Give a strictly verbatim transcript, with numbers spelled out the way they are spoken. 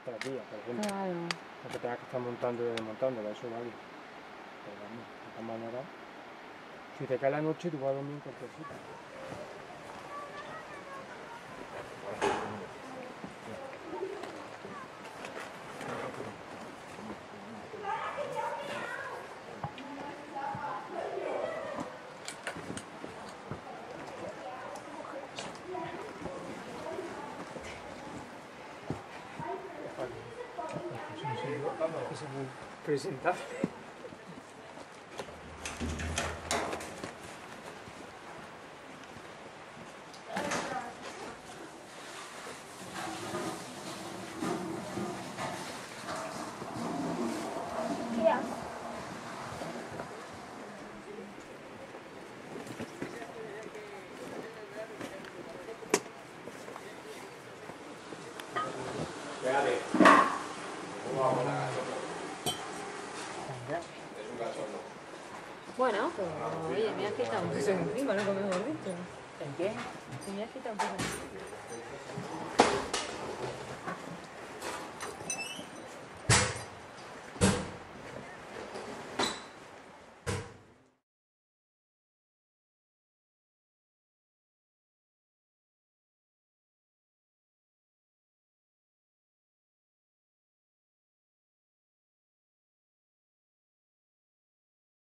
tres días, por ejemplo. Claro. No que tengas que estar montando y desmontando, eso vale. Pero vamos, de todas maneras, si te cae la noche, tú vas a dormir en cualquier sitio. Eso es muy presentable. Bueno, pero oye, me has quitado un poco encima, ¿no? Como hemos dicho. ¿En qué? Me has quitado un poco encima.